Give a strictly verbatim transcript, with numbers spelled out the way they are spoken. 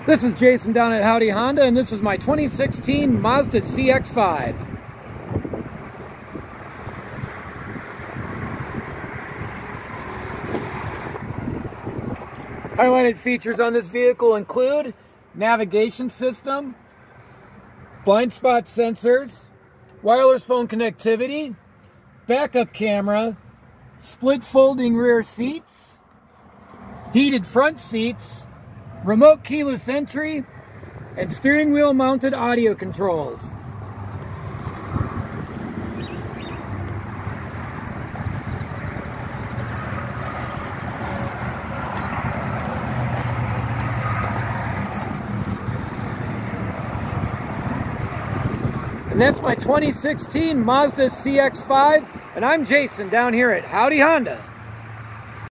This is Jason down at Howdy Honda, and this is my twenty sixteen Mazda C X five. Highlighted features on this vehicle include navigation system, blind spot sensors, wireless phone connectivity, backup camera, split folding rear seats, heated front seats, remote keyless entry, and steering wheel mounted audio controls. And that's my twenty sixteen Mazda C X five, and I'm Jason down here at Howdy Honda.